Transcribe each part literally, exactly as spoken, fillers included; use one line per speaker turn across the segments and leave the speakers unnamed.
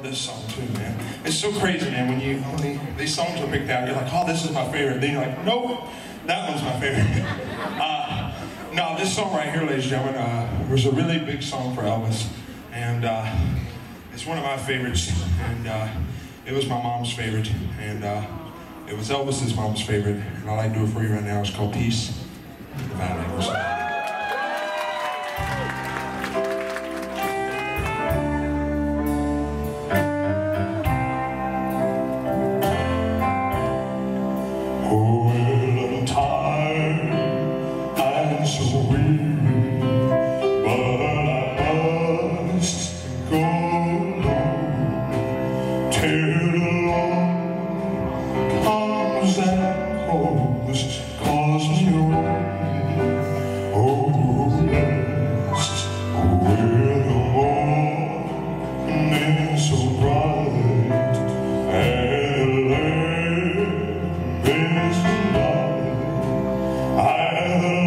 love this song too, man. It's so crazy, man. When you when the, these songs are picked out, you're like, oh, this is my favorite. Then you're like, nope, that one's my favorite. uh, no, this song right here, ladies and gentlemen, uh, was a really big song for Elvis, and uh, it's one of my favorites. And uh, it was my mom's favorite, and uh, it was Elvis's mom's favorite. And all I do it for you right now is called "Peace in the Valley."
So weary, but I must go alone till the Lord comes and calls, calls me away. Oh, blessed will the morning so bright, and the lamp is light. I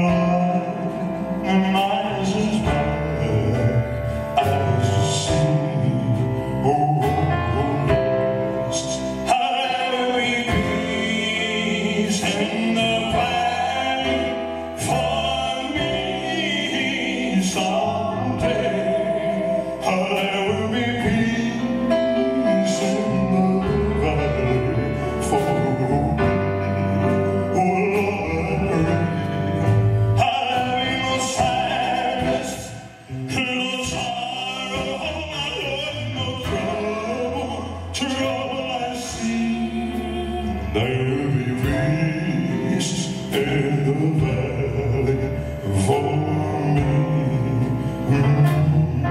there will be peace in the valley for me. Mm-hmm.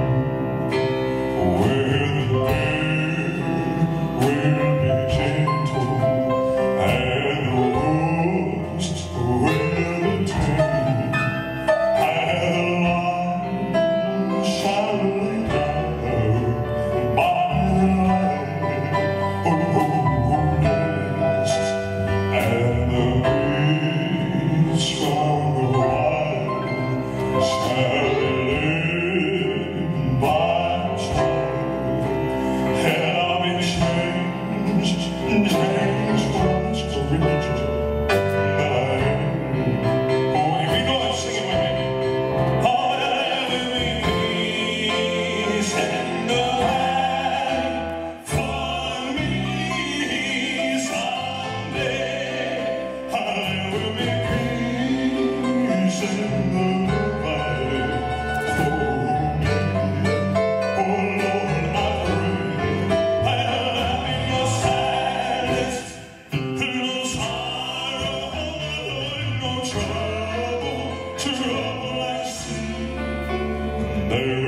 Where the air will be gentle and the woods will tame, and the light shall down by the light. Oh, and the breeze from the wild shall live by its side, and I'll be changed, changed once to reach that I am. Oh, if you know it, sing it with me. Oh, there will be peace in the valley for me someday. There